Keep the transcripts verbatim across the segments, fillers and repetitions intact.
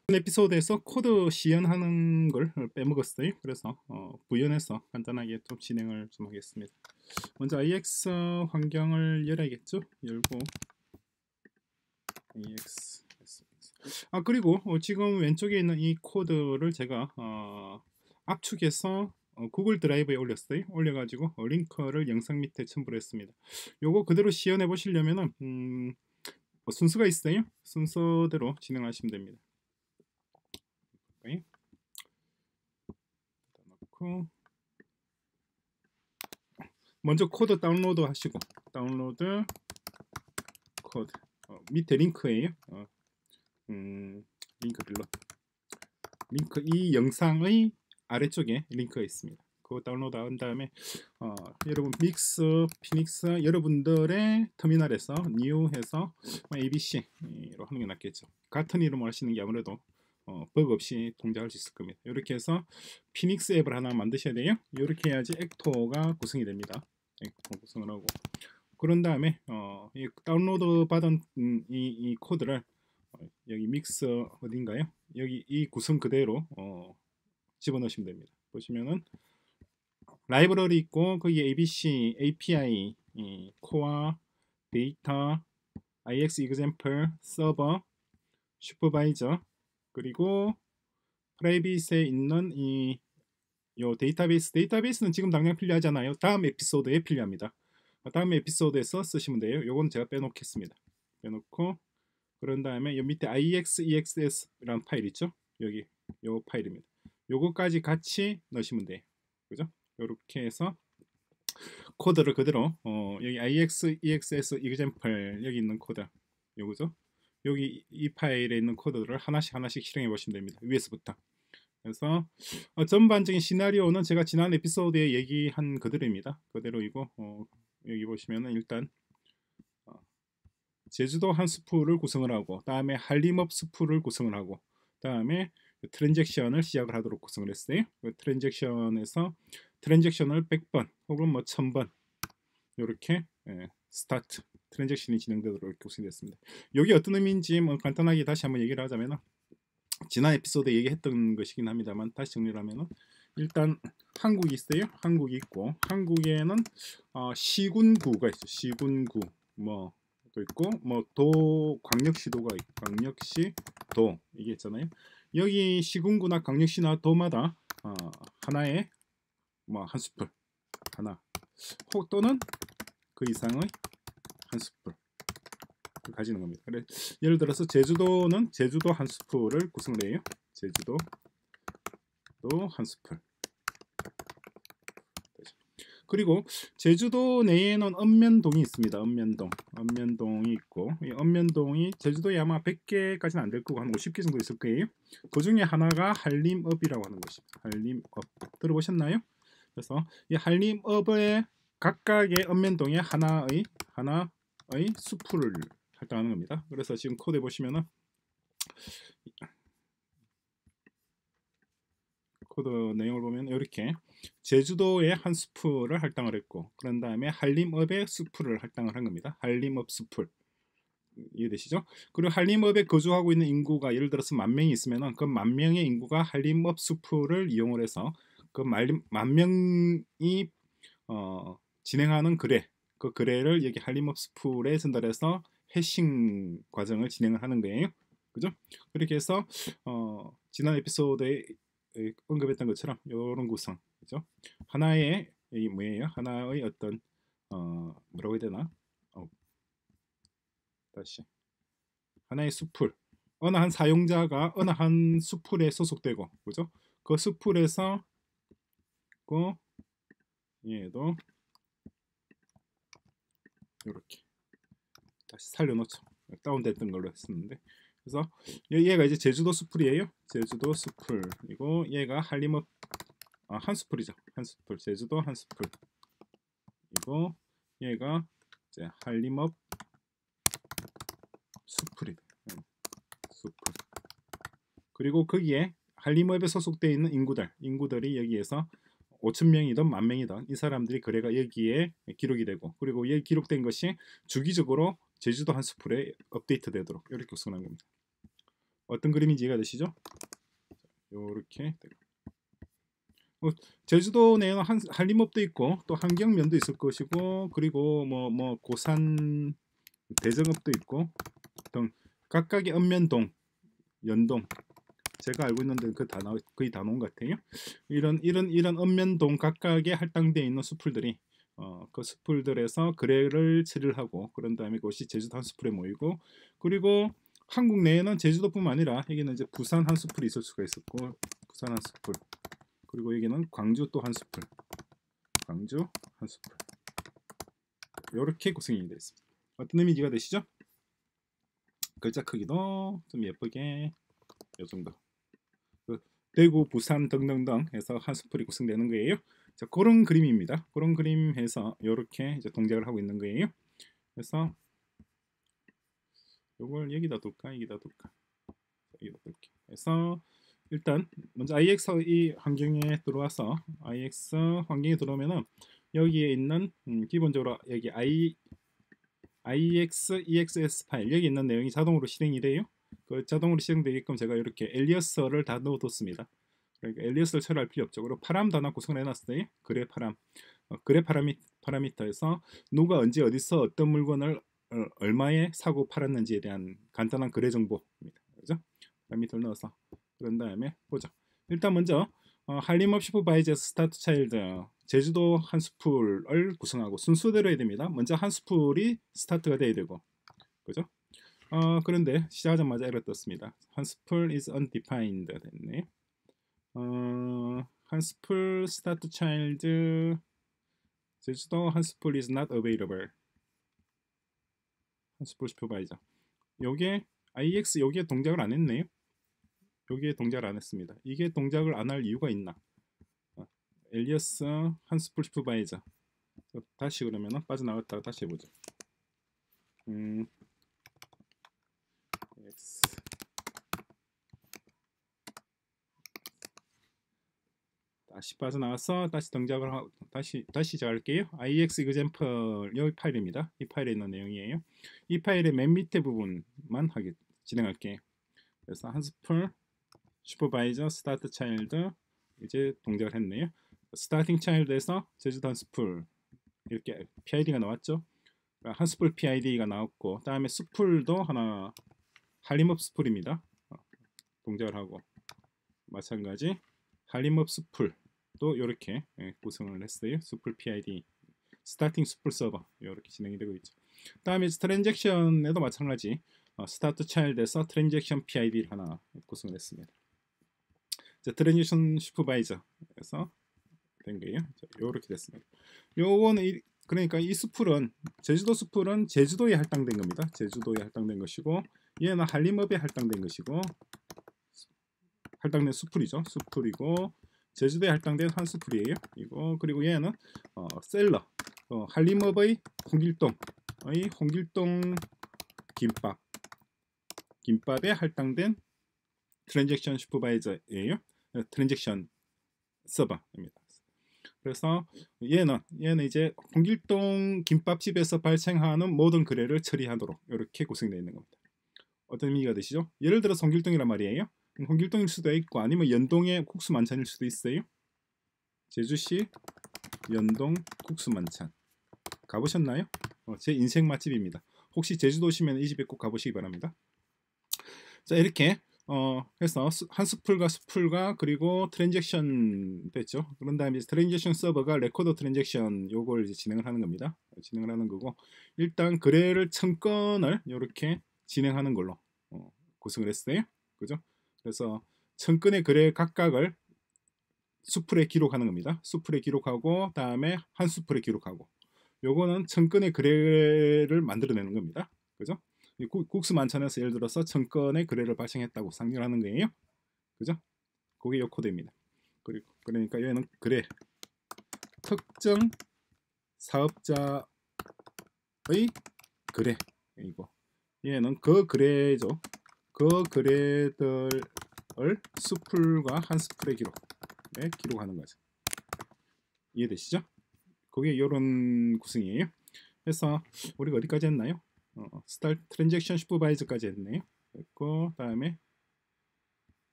에피소드에서 코드 시연하는 걸 빼먹었어요. 그래서 어, 부연해서 간단하게 좀 진행을 좀 하겠습니다. 먼저 아이엑스 환경을 열어야겠죠. 열고 아이엑스 아 그리고 어, 지금 왼쪽에 있는 이 코드를 제가 어, 압축해서 어, 구글 드라이브에 올렸어요. 올려가지고 어, 링크를 영상 밑에 첨부를 했습니다. 요거 그대로 시연해 보시려면은 음, 뭐 순서가 있어요. 순서대로 진행하시면 됩니다. 넣고 먼저 코드 다운로드 하시고 다운로드 코드 어, 밑에 링크예요. 어, 음, 링크 빌로 링크 이 영상의 아래쪽에 링크가 있습니다. 그거 다운로드 한 다음에 어, 여러분 믹스 피닉스 여러분들의 터미널에서 new 해서 에이비씨로 하는 게 낫겠죠. 같은 이름을 하시는 게 아무래도 어, 버그 없이 동작할 수 있을 겁니다. 이렇게 해서 피닉스 앱을 하나 만드셔야 돼요. 이렇게 해야지 액토가 구성이 됩니다. 액토 구성을 하고 그런 다음에 어, 이 다운로드 받은 음, 이, 이 코드를 어, 여기 믹스 어딘가요? 여기 이 구성 그대로 어, 집어넣으시면 됩니다. 보시면은 라이브러리 있고 거기에 에이비씨, 에이피아이, 이, 코어, 데이터, 아이엑스 example, 서버, 슈퍼바이저 그리고 프라이빗에 있는 이 요 데이터베이스 데이터베이스는 지금 당장 필요하잖아요. 다음 에피소드에 필요합니다. 다음 에피소드에서 쓰시면 돼요. 요건 제가 빼놓겠습니다. 빼놓고 그런 다음에 요 밑에 아이엑스엑스에스라는 파일 있죠? 여기 요 파일입니다. 요거까지 같이 넣으시면 돼요. 그죠? 요렇게 해서 코드를 그대로 어, 여기 아이엑스엑스에스 example 여기 있는 코드 요거죠? 여기 이 파일에 있는 코드들을 하나씩 하나씩 실행해 보시면 됩니다. 위에서부터. 그래서 어, 전반적인 시나리오는 제가 지난 에피소드에 얘기한 그대로입니다. 그대로이고 어, 여기 보시면은 일단 어, 제주도 한 스프를 구성을 하고 다음에 한림업 스프를 구성을 하고 다음에 트랜잭션을 시작을 하도록 구성을 했어요. 그 트랜잭션에서 트랜잭션을 백 번 혹은 뭐 천 번 이렇게 예, 스타트 트랜잭션이 진행되도록 이렇게 구성이 됐습니다. 여기 어떤 의미인지 뭐 간단하게 다시 한번 얘기를 하자면 지난 에피소드에 얘기했던 것이긴 합니다만 다시 정리를 하면은 일단 한국이 있어요. 한국이 있고 한국에는 어, 시군구가 있어요. 시군구 뭐 또 있고 뭐 도 광역시도가 있고 광역시도 이게 있잖아요. 여기 시군구나 광역시나 도마다 어, 하나의 뭐 한 스풀 하나 혹 또는 그 이상의 한 스풀 가지는 겁니다. 그래, 예를 들어서 제주도는 제주도 한 스풀을 구성을 해요. 제주도 또 한 스풀. 그리고 제주도 내에는 읍면동이 있습니다. 읍면동, 읍면동이 있고 이 읍면동이 제주도에 아마 백 개까지는 안 될 거고 한 오십 개 정도 있을 거예요. 그 중에 하나가 한림읍이라고 하는 것입니다. 한림읍 들어보셨나요? 그래서 이 한림읍의 각각의 읍면동에 하나의 하나의 수풀을 할당하는 겁니다. 그래서 지금 코드에 보시면은 코드 내용을 보면 이렇게 제주도에 한 수풀을 할당을 했고 그런 다음에 한림읍에 수풀을 할당을 한 겁니다. 한림읍 수풀 이해되시죠? 그리고 한림읍에 거주하고 있는 인구가 예를 들어서 만 명이 있으면 그 만 명의 인구가 한림읍 수풀을 이용을 해서 그 만 명이 어, 진행하는 거래 그 거래를 여기 한림읍 수풀에 전달해서 해싱 과정을 진행을 하는 거예요. 그죠? 그렇게 해서 어, 지난 에피소드에 언급했던 것처럼 이런 구성, 그죠? 하나의 이 뭐예요? 하나의 어떤 어, 뭐라고 해야 되나? 어, 다시 하나의 수풀, 어느 한 사용자가 어느 한 수풀에 소속되고, 그죠? 그 수풀에서 그 얘도 이렇게 다시 살려놓죠. 다운됐던 걸로 했었는데. 그래서 얘가 이제 제주도 수풀이에요. 제주도 수풀이고 얘가 한림읍 아, 한 수풀이죠. 한 수풀. 제주도 한 수풀. 이고 얘가 이제 한림읍 수풀이다. 수풀. 그리고 거기에 한림읍에 소속되어 있는 인구들, 인구들이 여기에서 오천 명이든 만 명이든 이 사람들이 거래가 여기에 기록이 되고 그리고 여기 기록된 것이 주기적으로 제주도 한 수풀에 업데이트 되도록 이렇게 구성한 겁니다. 어떤 그림인지 이해가 되시죠? 요렇게 어, 제주도 내에는 한, 한림읍도 있고 또 한경면도 있을 것이고 그리고 뭐 뭐 고산 대정읍도 있고 등 각각의 읍면동, 연동 제가 알고 있는 데는 그 다 나오, 거의 다 나온 것 같아요. 이런 이런 이런 읍면동 각각에 할당되어 있는 수풀들이 어, 그 수풀들에서 거래를 처리를 하고 그런 다음에 그것이 제주도 한수풀에 모이고 그리고 한국 내에는 제주도뿐만 아니라 여기는 이제 부산 한수풀이 있을 수가 있었고 부산 한수풀 그리고 여기는 광주 또 한수풀 광주 한수풀 이렇게 구성이 되어 있습니다. 어떤 의미가 지 되시죠? 글자 크기도 좀 예쁘게 이 정도 그 대구, 부산 등등등 해서 한수풀이 구성되는 거예요. 자, 그런 그림입니다. 그런 그림해서 이렇게 이제 동작을 하고 있는 거예요. 그래서 이걸 여기다 둘까, 여기다 둘까, 여기다 둘게. 그래서 일단 먼저 아이엑스 이 환경에 들어와서 아이엑스 환경에 들어오면은 여기에 있는 음, 기본적으로 여기 i ix exs 파일 여기 있는 내용이 자동으로 실행이 돼요. 그 자동으로 실행되게끔 제가 이렇게 엘리어스를 다 넣어뒀습니다. 그러니까 엘리어스를 처리할 필요 없죠. 그리고 파람 단어 구성을 해놨어요. 그래 파람, 어, 그래 파라미, 파라미터에서 누가 언제 어디서 어떤 물건을 어, 얼마에 사고 팔았는지에 대한 간단한 거래 정보입니다. 그죠? 파라미터를 넣어서 그런 다음에 보죠. 일단 먼저 어, 한림업 슈퍼바이저 스타트 차일드 제주도 한 스풀을 구성하고 순서대로 해야 됩니다. 먼저 한 스풀이 스타트가 돼야 되고 그죠? 어, 그런데 시작하자마자 에러 떴습니다. 한 스풀 is undefined 됐네. 어, 한 스풀 스타트 차일드 제주도 한 스풀 is not available. 한 스풀 슈퍼바이저. 요게 아이엑스 여기에 동작을 안 했네요. 여기에 동작을 안 했습니다. 이게 동작을 안 할 이유가 있나? 어, 엘리어스 한 스풀 슈퍼바이저. 다시 그러면은 빠져나갔다가 다시 해보죠. 음, X. 다시 빠져나와서 다시 동작을 하, 다시 다시 시작할게요. ix example 여기 파일입니다. 이 파일에 있는 내용이에요. 이 파일의 맨 밑에 부분만 하게 진행할게요. 그래서 한 스풀 슈퍼바이저 스타트 차일드 이제 동작을 했네요. 스타팅 차일드에서 제주도 한 스풀 이렇게 피아이디가 나왔죠. 한 스풀 피아이디가 나왔고 다음에 스풀도 하나 한림업 스풀입니다. 동작을 하고 마찬가지 한림업 스풀도 이렇게 구성을 했어요. 스풀 피아이디 스타팅 스풀 서버 이렇게 진행이 되고 있죠. 다음에 트랜잭션에도 마찬가지 어, 스타트 차일드에서 트랜잭션 피아이디를 하나 구성을 했습니다. 자, 트랜잭션 슈퍼바이저에서 된 거예요. 자, 이렇게 됐습니다. 요거는 이, 그러니까 이 스풀은 제주도 스풀은 제주도에 할당된 겁니다. 제주도에 할당된 것이고 얘는 한림읍에 할당된 것이고 할당된 수풀이죠. 수풀이고 제주도에 할당된 한 수풀이에요. 이거 그리고 얘는 어, 셀러 어, 한림읍의 홍길동의 홍길동 김밥 김밥에 할당된 트랜잭션 슈퍼바이저예요. 트랜잭션 서버입니다. 그래서 얘는 얘는 이제 홍길동 김밥집에서 발생하는 모든 거래를 처리하도록 이렇게 구성되어 있는 겁니다. 어떤 의미가 되시죠? 예를 들어 홍길동이란 말이에요. 홍길동일 수도 있고 아니면 연동의 국수 만찬일 수도 있어요. 제주시 연동 국수 만찬 가보셨나요? 어, 제 인생 맛집입니다. 혹시 제주도 오시면 이 집에 꼭 가보시기 바랍니다. 자 이렇게 어, 해서 한 스풀과 스풀과 그리고 트랜잭션 됐죠. 그런 다음에 트랜잭션 서버가 레코더 트랜잭션 요걸 이제 진행을 하는 겁니다. 진행을 하는 거고 일단 거래를 천 건을 이렇게 진행하는 걸로 어, 구성을 했어요. 그죠? 그래서 천 건의 거래 각각을 수풀에 기록하는 겁니다. 수풀에 기록하고 다음에 한 수풀에 기록하고 요거는 천 건의 거래를 만들어내는 겁니다. 그죠? 국수 만찬에서 예를 들어서 천 건의 거래를 발생했다고 상정하는 거예요. 그죠? 그게 요 코드입니다. 그리고 그러니까 얘는 거래 특정 사업자의 거래 이거 얘는 그 거래죠. 그 거래들을 수풀과 한 스풀의 기록에 기록하는 거죠. 이해되시죠? 그게 이런 구성이에요. 그래서 우리가 어디까지 했나요? 어, 스타트 트랜잭션 슈퍼바이저까지 했네요. 그리고 다음에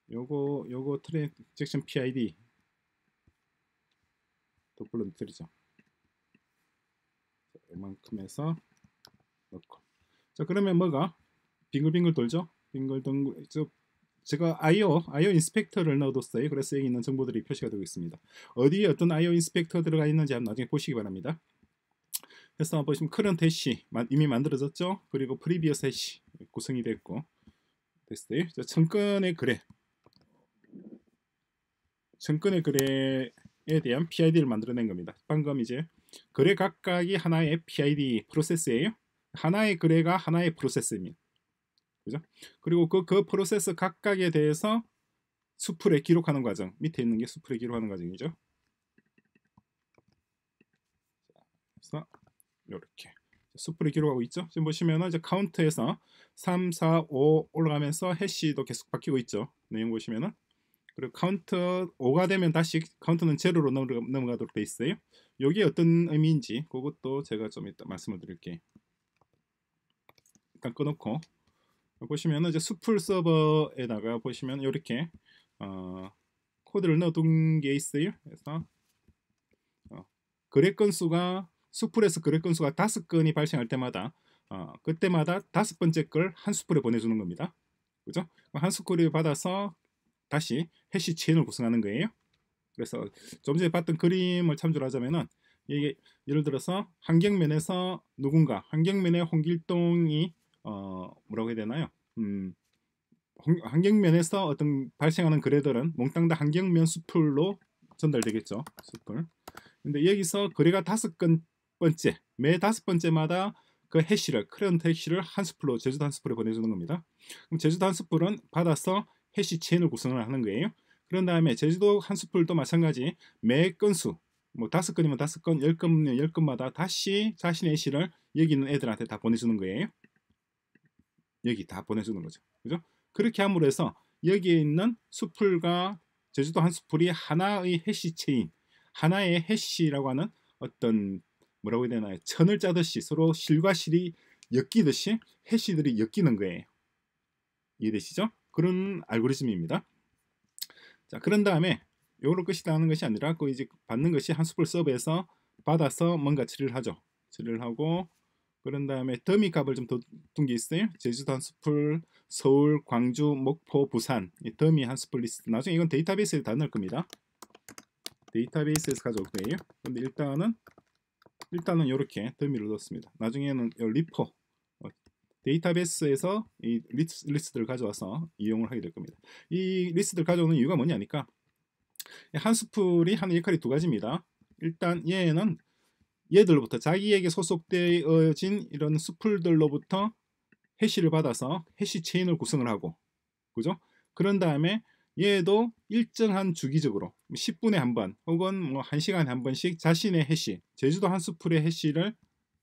요거 요거 트랜잭션 피아이디 또 불러드리죠. 이만큼 해서 넣고. 자, 그러면 뭐가 빙글빙글 돌죠? 빙글빙글. 저 제가 아이오 아이오 인스펙터를 넣어뒀어요. 그래서 여기 있는 정보들이 표시가 되고 있습니다. 어디에 어떤 아이오 인스펙터 들어가 있는지 한번 나중에 보시기 바랍니다. 그래서 보시면 current 해시 이미 만들어졌죠. 그리고 previous 해시 구성이 됐고 됐어요. 자, 천건의 거래 천건의 거래에 대한 피아이디를 만들어낸 겁니다. 방금 이제 거래 각각이 하나의 피아이디 프로세스예요. 하나의 거래가 하나의 프로세스입니다. 그죠? 그리고 그, 그 프로세스 각각에 대해서 수풀에 기록하는 과정, 밑에 있는 게 수풀에 기록하는 과정이죠. 그래서 이렇게 수풀에 기록하고 있죠. 지금 보시면은 이제 카운트에서 삼, 사, 오 올라가면서 해시도 계속 바뀌고 있죠. 내용 보시면은. 그리고 카운트 오가 되면 다시 카운트는 제로로 넘어가도록 돼 있어요. 이게 어떤 의미인지 그것도 제가 좀 이따 말씀을 드릴게요. 일단 끊어놓고 보시면 이제 수풀 서버에다가 보시면 이렇게 어, 코드를 넣어둔 게 있어요. 그래서 어, 거래 건수가 수풀에서 거래 건수가 다섯 건이 발생할 때마다 어, 그때마다 다섯 번째 걸 한 수풀에 보내주는 겁니다. 그죠? 한 수풀을 받아서 다시 해시 체인을 구성하는 거예요. 그래서 좀 전에 봤던 그림을 참조를 하자면은 이게 예를 들어서 환경면에서 누군가 환경면에 홍길동이 어 뭐라고 해야 되나요? 음, 환경면에서 어떤 발생하는 거래들은 몽땅 다 환경면 수풀로 전달되겠죠. 수풀. 근데 여기서 거래가 다섯 건 번째, 매 다섯 번째마다 그 해시를 커런트 해시를 한 수풀로 제주도 한 수풀에 보내주는 겁니다. 그럼 제주도 한 수풀은 받아서 해시 체인을 구성을 하는 거예요. 그런 다음에 제주도 한 수풀도 마찬가지 매 건수 뭐 다섯 건이면 다섯 건, 열 건이면 열 건마다 다시 자신의 해시를 여기 있는 애들한테 다 보내주는 거예요. 여기 다 보내주는 거죠. 그죠? 그렇게 함으로 해서 여기에 있는 수풀과 제주도 한 수풀이 하나의 해시 체인, 하나의 해시라고 하는 어떤 뭐라고 해야 되나요? 천을 짜듯이 서로 실과 실이 엮이듯이 해시들이 엮이는 거예요. 이해되시죠? 그런 알고리즘입니다. 자, 그런 다음에 요로 끝이 나는 것이 아니라 그 이제 받는 것이 한 수풀 서버에서 받아서 뭔가 처리를 하죠. 처리를 하고 그런 다음에 더미 값을 좀 더 둔 게 있어요. 제주도 한 수풀, 서울, 광주, 목포, 부산 이 더미 한 수풀 리스트. 나중에 이건 데이터베이스에 다 넣을 겁니다. 데이터베이스에서 가져올 거예요. 근데 일단은 일단은 이렇게 더미를 넣었습니다. 나중에는 리포 어, 데이터베이스에서 이 리스, 리스트를 가져와서 이용을 하게 될 겁니다. 이 리스트를 가져오는 이유가 뭐냐니까 한 수풀이 하는 역할이 두 가지입니다. 일단 얘는 얘들로부터 자기에게 소속되어진 이런 수풀들로부터 해시를 받아서 해시 체인을 구성을 하고 그죠? 그런 다음에 얘도 일정한 주기적으로 십 분에 한 번 혹은 뭐 한 시간에 한 번씩 자신의 해시 제주도 한 수풀의 해시를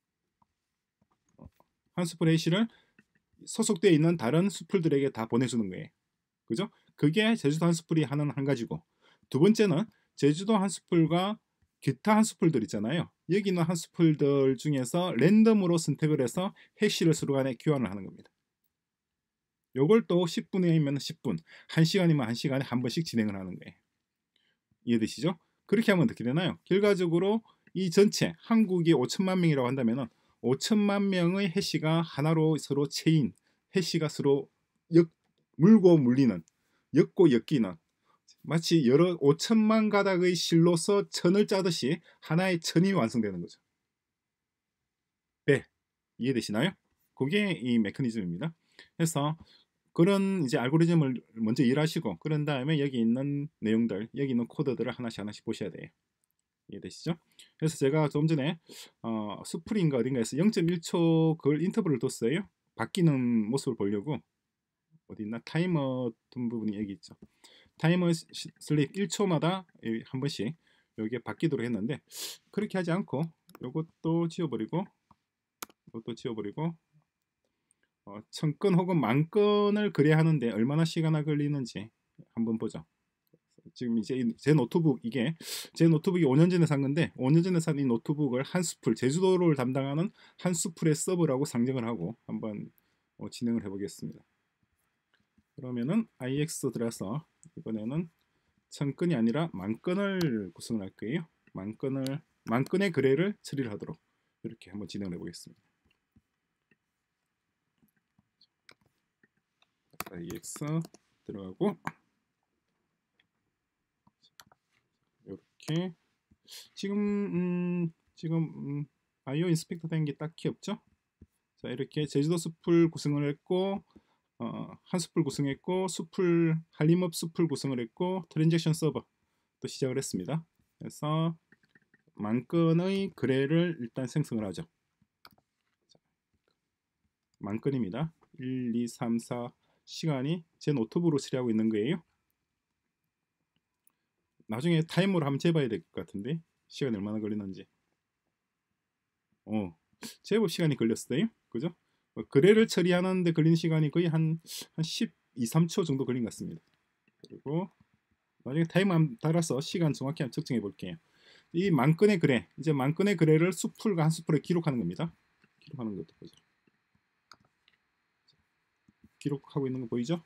한 수풀의 해시를 소속되어 있는 다른 수풀들에게 다 보내주는 거예요. 그죠? 그게 제주도 한 수풀이 하는 한 가지고 두 번째는 제주도 한 수풀과 기타 한 수풀들 있잖아요. 여기 있는 한 수풀들 중에서 랜덤으로 선택을 해서 해시를 서로 간에 교환을 하는 겁니다. 요걸 또 십 분이면 십 분, 한 시간이면 한 시간에 한 번씩 진행을 하는 거예요. 이해되시죠? 그렇게 하면 어떻게 되나요? 결과적으로 이 전체 한국이 오천만 명이라고 한다면은 오천만 명의 해시가 하나로 서로 체인, 해시가 서로 엮, 물고 물리는, 엮고 엮이는 마치 여러 오천만 가닥의 실로서 천을 짜듯이 하나의 천이 완성되는 거죠. 배 이해되시나요? 그게 이 메커니즘입니다. 그래서 그런 이제 알고리즘을 먼저 이해하시고 그런 다음에 여기 있는 내용들, 여기 있는 코드들을 하나씩 하나씩 보셔야 돼요. 이해되시죠? 그래서 제가 좀 전에 어, 스프링가 어딘가에서 영 점 일 초 그걸 인터벌을 뒀어요. 바뀌는 모습을 보려고. 어디 있나? 타이머 둔 부분이 여기 있죠. 타이머 슬립 일 초마다 한 번씩 여기에 바뀌도록 했는데 그렇게 하지 않고 이것도 지워버리고 이것도 지워버리고 어, 천 건 혹은 만 건을 거래하는데 얼마나 시간이 걸리는지 한번 보죠. 지금 이제 제 노트북 이게 제 노트북이 오 년 전에 산 건데 오 년 전에 산 이 노트북을 한 수풀 제주도를 담당하는 한 수풀의 서버라고 상정을 하고 한번 어, 진행을 해보겠습니다. 그러면은 아이엑스 들어서 이번에는 천 건이 아니라 만 건을 구성을 할 거예요. 만 건을 만 건의 거래를 처리를 하도록 이렇게 한번 진행을 해보겠습니다. ix 들어가고 이렇게 지금 음, 지금 음, 아이오 인스펙터 된 게 딱히 없죠. 자, 이렇게 제주도 숲을 구성을 했고 어, 한 숲을 구성했고 숲을 한림업 숲을 구성을 했고 트랜잭션 서버 또 시작을 했습니다. 그래서 만 건의 거래를 일단 생성을 하죠. 만 건입니다. 일, 이, 삼, 사 시간이 제 노트북으로 처리하고 있는 거예요. 나중에 타이머로 한번 재봐야 될 것 같은데 시간이 얼마나 걸리는지. 어, 제법 시간이 걸렸어요. 그죠? 어, 거래를 처리하는데 걸린 시간이 거의 한, 한 십이, 삼 초 정도 걸린 것 같습니다. 그리고 나중에 타이머 한번 달아서 시간 정확히 한번 측정해 볼게요. 이 만 건의 거래, 이제 만 건의 거래를 수풀과 한 수풀에 기록하는 겁니다. 기록하는 것도 보죠. 기록하고 있는 거 보이죠?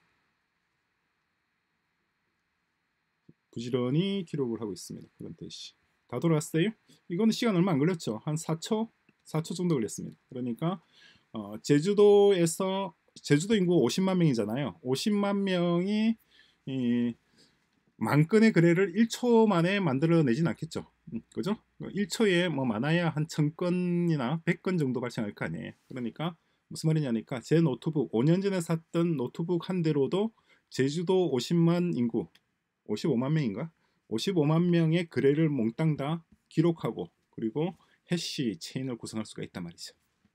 부지런히 기록을 하고 있습니다. 그런 뜻이. 다 돌아왔어요? 이거는 시간 얼마 안 걸렸죠? 한 사 초? 사 초 정도 걸렸습니다. 그러니까 어, 제주도에서 제주도 인구 오십만 명이잖아요. 오십만 명이 이, 만 건의 거래를 일 초 만에 만들어내진 않겠죠. 음, 그죠? 일 초에 뭐 많아야 한 천 건이나 백 건 정도 발생할 거 아니에요. 그러니까 무슨 말이냐니까 제 노트북 오 년 전에 샀던 노트북 한 대로도 제주도 오십만 인구 오십오만 명인가? 오십오만 명의 거래를 몽땅 다 기록하고 그리고 해시 체인을 구성할 수가 있단 말이죠.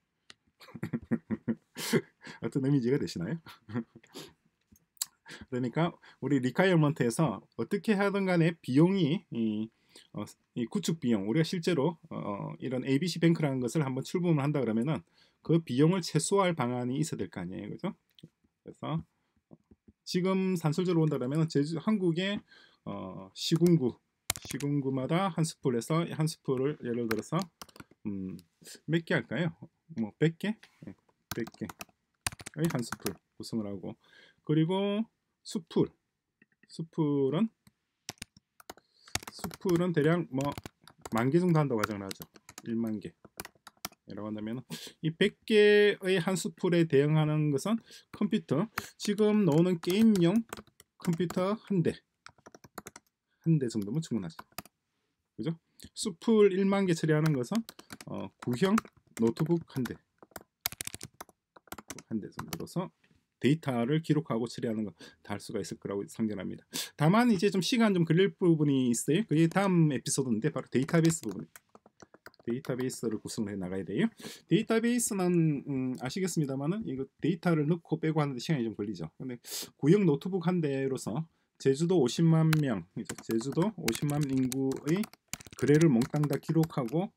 어떤 의미가 되시나요? 그러니까 우리 리콰이어먼트에서 어떻게 하든 간에 비용이 이, 어, 이 구축 비용 우리가 실제로 어, 이런 에이비씨 뱅크라는 것을 한번 출범을 한다 그러면은 그 비용을 최소화할 방안이 있어야 될 거 아니에요, 그죠? 그래서 지금 산술적으로 본다 그러면 제주 한국의 어, 시군구 시군구마다 한 스풀에서 한 스풀을 예를 들어서 음, 몇 개 할까요? 뭐 백 개? 네, 백 개의 한 스풀 구성을 하고 그리고 수풀 수풀은 수풀은 대략 뭐 만 개 정도 한다고 가정을 하죠. 일만 개 라고 한다면 이 백 개의 한 수풀에 대응하는 것은 컴퓨터 지금 나오는 게임용 컴퓨터 한 대 한 대 정도면 충분하죠. 그죠? 수풀 일만 개 처리하는 것은 어, 구형 노트북 한 대 한 대 정도로서 데이터를 기록하고 처리하는 거 다 할 수가 있을 거라고 상견합니다. 다만 이제 좀 시간 좀 걸릴 부분이 있어요. 그게 다음 에피소드인데 바로 데이터베이스 부분. 데이터베이스를 구성해 나가야 돼요. 데이터베이스는 음, 아시겠습니다만은 이거 데이터를 넣고 빼고 하는데 시간이 좀 걸리죠. 근데 구형 노트북 한 대로서 제주도 오십만 명, 제주도 오십만 인구의 거래를 몽땅 다 기록하고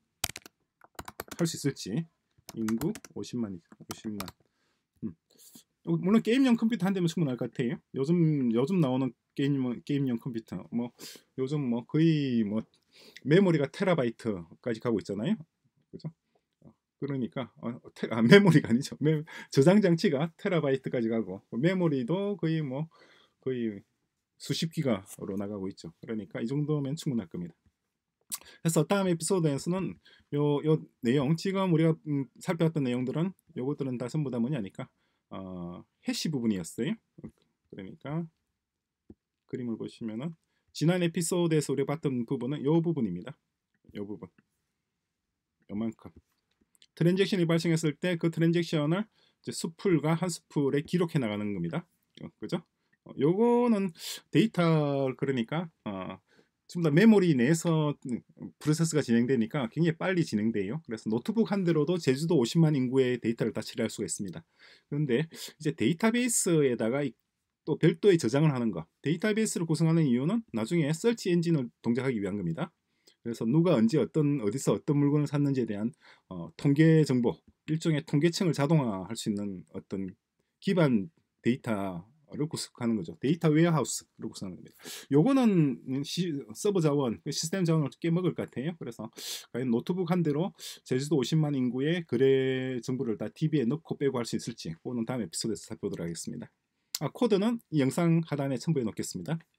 할 수 있을지. 인구 오십만 오십만. 음. 물론 게임용 컴퓨터 한 대면 충분할 것 같아요. 요즘 요즘 나오는 게임 게임용 컴퓨터 뭐 요즘 뭐 거의 뭐 메모리가 테라바이트까지 가고 있잖아요. 그죠? 그러니까 어, 테, 아, 메모리가 아니죠. 메, 저장 장치가 테라바이트까지 가고 메모리도 거의 뭐 거의 수십 기가로 나가고 있죠. 그러니까 이 정도면 충분할 겁니다. 그래서 다음 에피소드에서는 요, 요 내용 지금 우리가 음, 살펴봤던 내용들은 요것들은 다 전부 다 뭐냐니까 어, 해시 부분이었어요. 그러니까 그림을 보시면은 지난 에피소드에서 우리가 봤던 부분은 이 부분입니다. 이 부분. 요만큼. 트랜잭션이 발생했을 때 그 트랜잭션을 이제 수풀과 한 수풀에 기록해 나가는 겁니다. 어, 그죠? 어, 요거는 데이터 그러니까 어, 좀 더 메모리 내에서 프로세스가 진행되니까 굉장히 빨리 진행돼요. 그래서 노트북 한 대로도 제주도 오십만 인구의 데이터를 다 처리할 수가 있습니다. 그런데 이제 데이터베이스에다가 또 별도의 저장을 하는 거. 데이터베이스를 구성하는 이유는 나중에 서치 엔진을 동작하기 위한 겁니다. 그래서 누가 언제 어떤 어디서 어떤 물건을 샀는지에 대한 어, 통계 정보, 일종의 통계층을 자동화할 수 있는 어떤 기반 데이터를 구성하는 거죠. 데이터 웨어하우스를 구성하는 겁니다. 요거는 시, 서버 자원, 시스템 자원을 꽤 먹을 것 같아요. 그래서 과연 노트북 한 대로 제주도 오십만 인구의 거래 정보를 다 티비에 넣고 빼고 할 수 있을지 그거는 다음 에피소드에서 살펴보도록 하겠습니다. 아, 코드는 이 영상 하단에 첨부해 놓겠습니다.